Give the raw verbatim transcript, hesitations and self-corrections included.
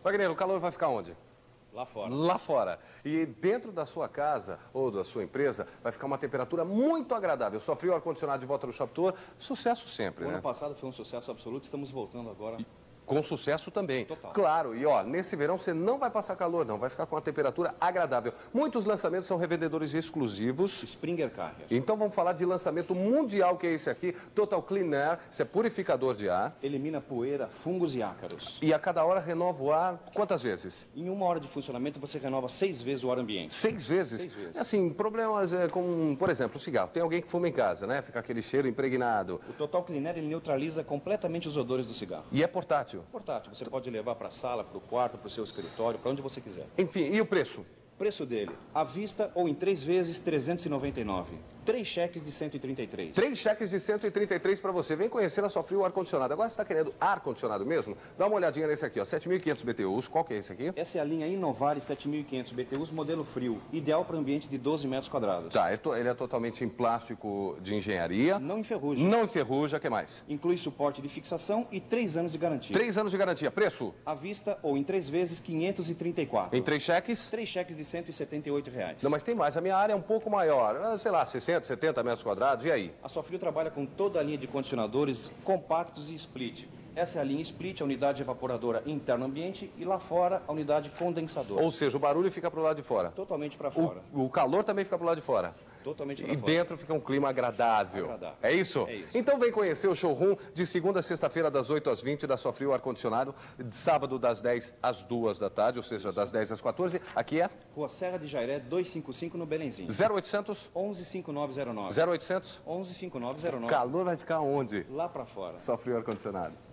Wagner, o calor vai ficar onde? Lá fora. Lá fora. E dentro da sua casa ou da sua empresa vai ficar uma temperatura muito agradável. Só frio, ar-condicionado de volta no Shop Tour. Sucesso sempre, O né? ano passado foi um sucesso absoluto, estamos voltando agora. Com sucesso também. Total. Claro, e ó, nesse verão você não vai passar calor, não. Vai ficar com uma temperatura agradável. Muitos lançamentos são revendedores exclusivos. Springer Carrier. Então vamos falar de lançamento mundial, que é esse aqui. Total Clean Air, isso é purificador de ar. Elimina poeira, fungos e ácaros. E a cada hora renova o ar quantas vezes? Em uma hora de funcionamento você renova seis vezes o ar ambiente. Seis vezes? Seis vezes. Assim, problemas é, com, por exemplo, o cigarro. Tem alguém que fuma em casa, né? Fica aquele cheiro impregnado. O Total Clean Air ele neutraliza completamente os odores do cigarro. E é portátil. Portátil, você pode levar para a sala, para o quarto, para o seu escritório, para onde você quiser. Enfim, e o preço? Preço dele, à vista ou em três vezes, trezentos e noventa e nove. Três cheques de cento e trinta e três. Três cheques de cento e trinta e três para você. Vem conhecer a Sofrio ar-condicionado. Agora você está querendo ar-condicionado mesmo? Dá uma olhadinha nesse aqui, ó. sete mil e quinhentos B T Us. Qual que é esse aqui? Essa é a linha Inovare sete mil e quinhentos B T Us, modelo frio. Ideal para ambiente de doze metros quadrados. Tá, ele é totalmente em plástico de engenharia. Não enferruja. Não enferruja, o que mais? Inclui suporte de fixação e três anos de garantia. Três anos de garantia. Preço? À vista ou em três vezes, quinhentos e trinta e quatro. Em três cheques? Três cheques de cento e setenta e oito reais. Não, mas tem mais. A minha área é um pouco maior. Sei lá, sessenta, setenta metros quadrados. E aí? A Sofrio trabalha com toda a linha de condicionadores compactos e split. Essa é a linha split, a unidade evaporadora interno ambiente, e lá fora a unidade condensadora. Ou seja, o barulho fica pro lado de fora. Totalmente para fora. O, o calor também fica pro lado de fora. Totalmente para E fora. dentro fica um clima agradável. Agradável. É isso? É isso. Então vem conhecer o showroom de segunda a sexta-feira, das oito às vinte, da Sofrio Ar-Condicionado. De sábado, das dez às duas da tarde, ou seja, das dez às quatorze. Aqui é? Rua Serra de Jairé, duzentos e cinquenta e cinco, no Belenzinho. zero oitocentos? onze cinquenta e nove zero nove. zero oitocentos? onze cinquenta e nove zero O nove. calor vai ficar onde? Lá para fora. Sofrio Ar-Condicionado.